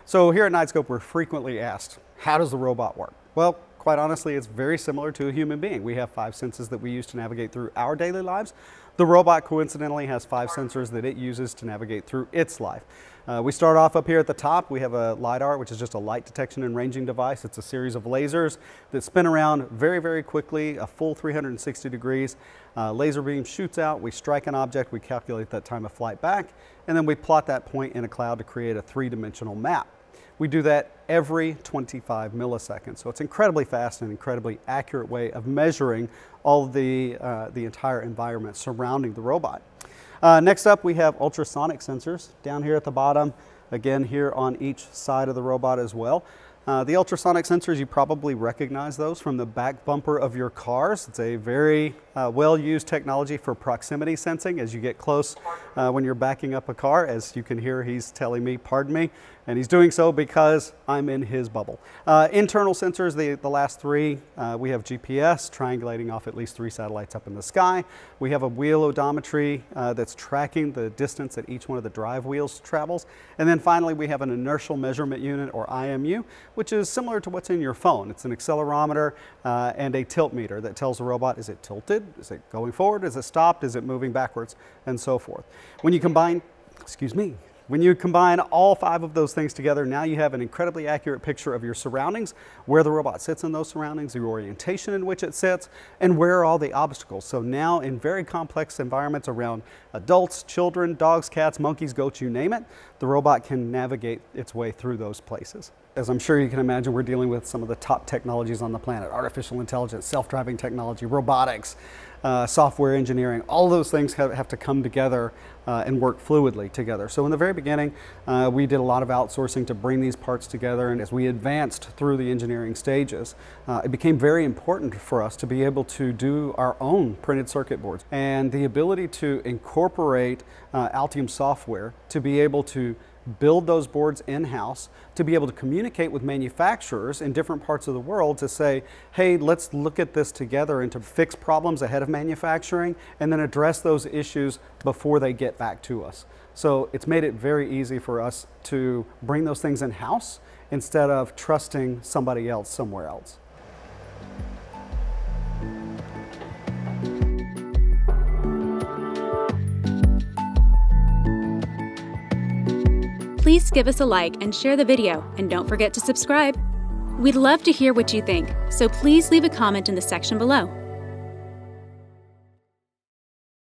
So here at Knightscope, we're frequently asked, how does the robot work? Well, quite honestly, it's very similar to a human being. We have 5 senses that we use to navigate through our daily lives. The robot coincidentally has 5 sensors that it uses to navigate through its life. We start off up here at the top. We have a LiDAR, which is just a light detection and ranging device. It's a series of lasers that spin around very, very quickly, a full 360 degrees. Laser beam shoots out, we strike an object, we calculate that time of flight back, and then we plot that point in a cloud to create a 3-dimensional map. We do that every 25 milliseconds. So it's incredibly fast and incredibly accurate way of measuring all of the entire environment surrounding the robot. Next up, we have ultrasonic sensors down here at the bottom, again here on each side of the robot as well. The ultrasonic sensors, you probably recognize those from the back bumper of your cars. It's a very well-used technology for proximity sensing as you get close when you're backing up a car. As you can hear, he's telling me, pardon me, and he's doing so because I'm in his bubble. Internal sensors, the last 3, we have GPS, triangulating off at least 3 satellites up in the sky. We have a wheel odometry that's tracking the distance that each one of the drive wheels travels. And then finally, we have an inertial measurement unit, or IMU, which is similar to what's in your phone. It's an accelerometer and a tilt meter that tells the robot, is it tilted? Is it going forward? Is it stopped? Is it moving backwards? And so forth. When you combine, when you combine all 5 of those things together, now you have an incredibly accurate picture of your surroundings, where the robot sits in those surroundings, the orientation in which it sits, and where are all the obstacles. So now in very complex environments around adults, children, dogs, cats, monkeys, goats, you name it, the robot can navigate its way through those places. As I'm sure you can imagine, we're dealing with some of the top technologies on the planet: artificial intelligence, self-driving technology, robotics, software engineering. All those things have to come together and work fluidly together. So in the very beginning, we did a lot of outsourcing to bring these parts together, and as we advanced through the engineering stages, it became very important for us to be able to do our own printed circuit boards. And the ability to incorporate Altium software to be able to build those boards in-house, to be able to communicate with manufacturers in different parts of the world to say, hey, let's look at this together and to fix problems ahead of manufacturing and then address those issues before they get back to us. So it's made it very easy for us to bring those things in-house instead of trusting somebody else somewhere else. Please give us a like and share the video, and don't forget to subscribe. We'd love to hear what you think, so please leave a comment in the section below.